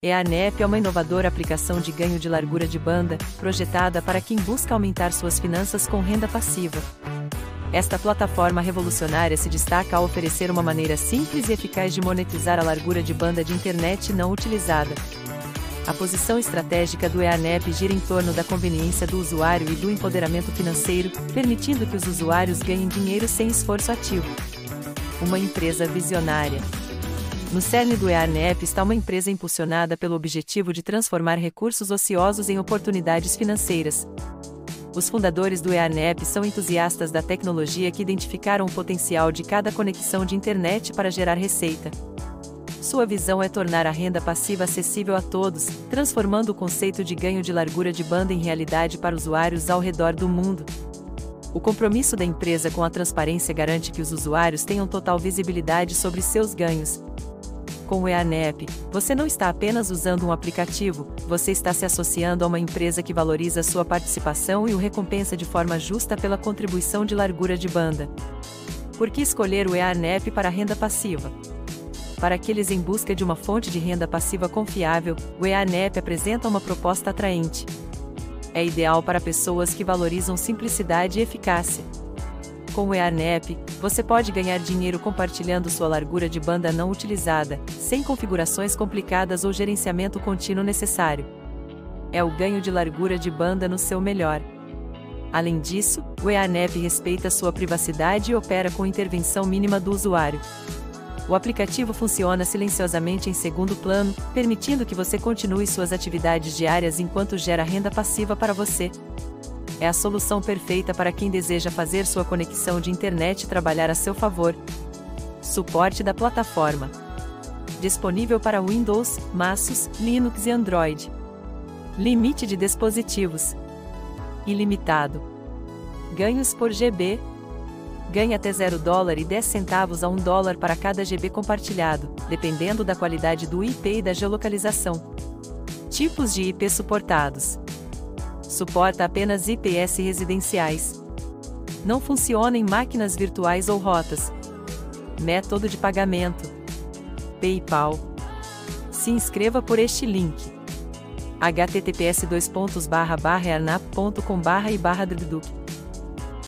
EARNEP é uma inovadora aplicação de ganho de largura de banda, projetada para quem busca aumentar suas finanças com renda passiva. Esta plataforma revolucionária se destaca ao oferecer uma maneira simples e eficaz de monetizar a largura de banda de internet não utilizada. A posição estratégica do EARNEP gira em torno da conveniência do usuário e do empoderamento financeiro, permitindo que os usuários ganhem dinheiro sem esforço ativo. Uma empresa visionária. No cerne do EARNEP está uma empresa impulsionada pelo objetivo de transformar recursos ociosos em oportunidades financeiras. Os fundadores do EARNEP são entusiastas da tecnologia que identificaram o potencial de cada conexão de internet para gerar receita. Sua visão é tornar a renda passiva acessível a todos, transformando o conceito de ganho de largura de banda em realidade para usuários ao redor do mundo. O compromisso da empresa com a transparência garante que os usuários tenham total visibilidade sobre seus ganhos. Com o EARNEP, você não está apenas usando um aplicativo, você está se associando a uma empresa que valoriza sua participação e o recompensa de forma justa pela contribuição de largura de banda. Por que escolher o EARNEP para a renda passiva? Para aqueles em busca de uma fonte de renda passiva confiável, o EARNEP apresenta uma proposta atraente. É ideal para pessoas que valorizam simplicidade e eficácia. Com o EARNEP, você pode ganhar dinheiro compartilhando sua largura de banda não utilizada, sem configurações complicadas ou gerenciamento contínuo necessário. É o ganho de largura de banda no seu melhor. Além disso, o EARNEP respeita sua privacidade e opera com intervenção mínima do usuário. O aplicativo funciona silenciosamente em segundo plano, permitindo que você continue suas atividades diárias enquanto gera renda passiva para você. É a solução perfeita para quem deseja fazer sua conexão de internet trabalhar a seu favor. Suporte da plataforma. Disponível para Windows, MacOS, Linux e Android. Limite de dispositivos. Ilimitado. Ganhos por GB. Ganhe até $0,10 a $1 para cada GB compartilhado, dependendo da qualidade do IP e da geolocalização. Tipos de IP suportados. Suporta apenas IPS residenciais. Não funciona em máquinas virtuais ou rotas. Método de pagamento: PayPal. Se inscreva por este link: https://earnap.com/e/drduk